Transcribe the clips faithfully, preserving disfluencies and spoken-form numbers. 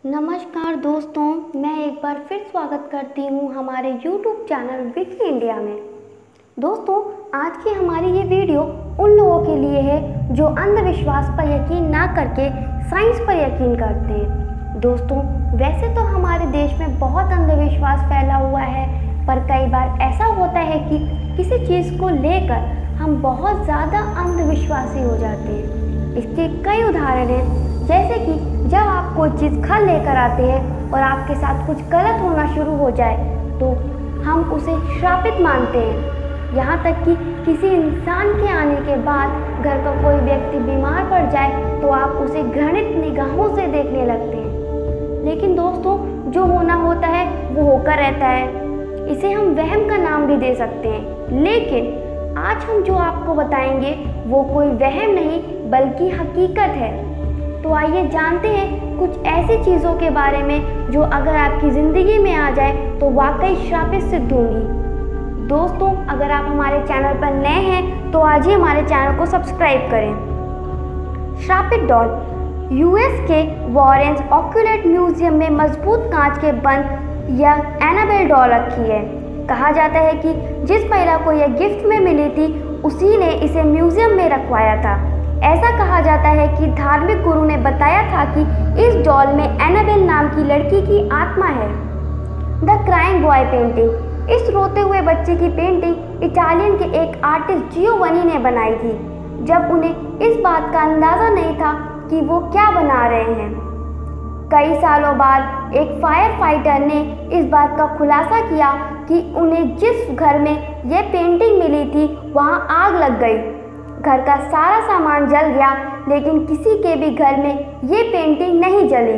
नमस्कार दोस्तों, मैं एक बार फिर स्वागत करती हूँ हमारे यूट्यूब चैनल विकी इंडिया में। दोस्तों, आज की हमारी ये वीडियो उन लोगों के लिए है जो अंधविश्वास पर यकीन ना करके साइंस पर यकीन करते हैं। दोस्तों, वैसे तो हमारे देश में बहुत अंधविश्वास फैला हुआ है, पर कई बार ऐसा होता है कि किसी चीज़ को लेकर हम बहुत ज़्यादा अंधविश्वासी हो जाते हैं। इसके कई उदाहरण हैं, जैसे कि जब आप कोई चीज़ खा लेकर आते हैं और आपके साथ कुछ गलत होना शुरू हो जाए तो हम उसे श्रापित मानते हैं। यहाँ तक कि किसी इंसान के आने के बाद घर का कोई व्यक्ति बीमार पड़ जाए तो आप उसे घृणित निगाहों से देखने लगते हैं। लेकिन दोस्तों, जो होना होता है वो होकर रहता है। इसे हम वहम का नाम भी दे सकते हैं। लेकिन आज हम जो आपको बताएंगे वो कोई वहम नहीं बल्कि हकीकत है। तो आइए जानते हैं कुछ ऐसी चीज़ों के बारे में जो अगर आपकी ज़िंदगी में आ जाए तो वाकई श्रापित सिद्ध होंगी। दोस्तों, अगर आप हमारे चैनल पर नए हैं तो आज ही हमारे चैनल को सब्सक्राइब करें। श्रापित डॉल यूएस के वॉरेंस ऑक्यूलेट म्यूजियम में मजबूत कांच के बंद यह एनाबेल डॉल रखी है। कहा जाता है कि जिस महिला को यह गिफ्ट में मिली थी उसी ने इसे म्यूजियम में रखवाया था। ऐसा कहा जाता है कि धार्मिक गुरु ने बताया था कि इस डॉल में एनाबेल नाम की लड़की की आत्मा है। द क्राइंग बॉय पेंटिंग इस रोते हुए बच्चे की पेंटिंग इटालियन के एक आर्टिस्ट जियोवनी ने बनाई थी, जब उन्हें इस बात का अंदाज़ा नहीं था कि वो क्या बना रहे हैं। कई सालों बाद एक फायर फाइटर ने इस बात का खुलासा किया कि उन्हें जिस घर में यह पेंटिंग मिली थी वहाँ आग लग गई। घर का सारा सामान जल गया, लेकिन किसी के भी घर में ये पेंटिंग नहीं जली।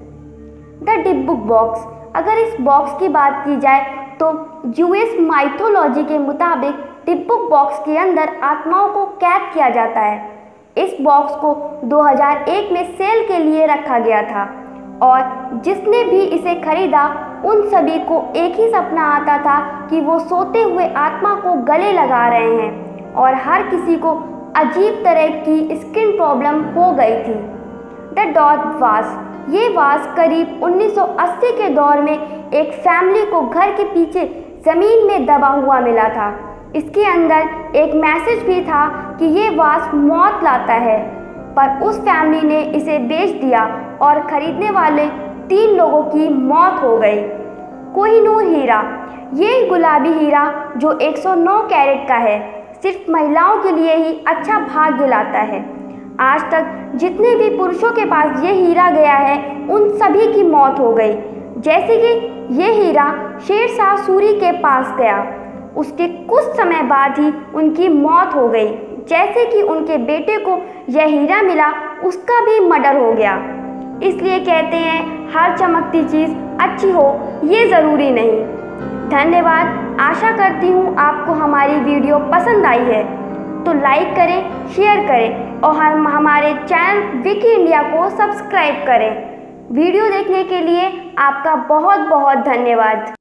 द डिब्बुक बॉक्स अगर इस बॉक्स की बात की जाए तो जूइश माइथोलॉजी के मुताबिक डिब्बुक बॉक्स के अंदर आत्माओं को कैद किया जाता है। इस बॉक्स को दो हज़ार एक में सेल के लिए रखा गया था और जिसने भी इसे खरीदा उन सभी को एक ही सपना आता था कि वो सोते हुए आत्मा को गले लगा रहे हैं और हर किसी को अजीब तरह की स्किन प्रॉब्लम हो गई थी। द डॉट वास ये वास करीब उन्नीस सौ अस्सी के दौर में एक फैमिली को घर के पीछे ज़मीन में दबा हुआ मिला था। इसके अंदर एक मैसेज भी था कि ये वास मौत लाता है, पर उस फैमिली ने इसे बेच दिया और ख़रीदने वाले तीन लोगों की मौत हो गई। कोहिनूर हीरा ये गुलाबी हीरा जो एक सौ नौ कैरेट का है, सिर्फ महिलाओं के लिए ही अच्छा भाग्य लाता है। आज तक जितने भी पुरुषों के पास ये हीरा गया है उन सभी की मौत हो गई। जैसे कि ये हीरा शेरशाह सूरी के पास गया, उसके कुछ समय बाद ही उनकी मौत हो गई। जैसे कि उनके बेटे को यह हीरा मिला, उसका भी मर्डर हो गया। इसलिए कहते हैं हर चमकती चीज़ अच्छी हो ये ज़रूरी नहीं। धन्यवाद। आशा करती हूँ आपको हमारी वीडियो पसंद आई है, तो लाइक करें, शेयर करें और हम हमारे चैनल विकी इंडिया को सब्सक्राइब करें। वीडियो देखने के लिए आपका बहुत बहुत धन्यवाद।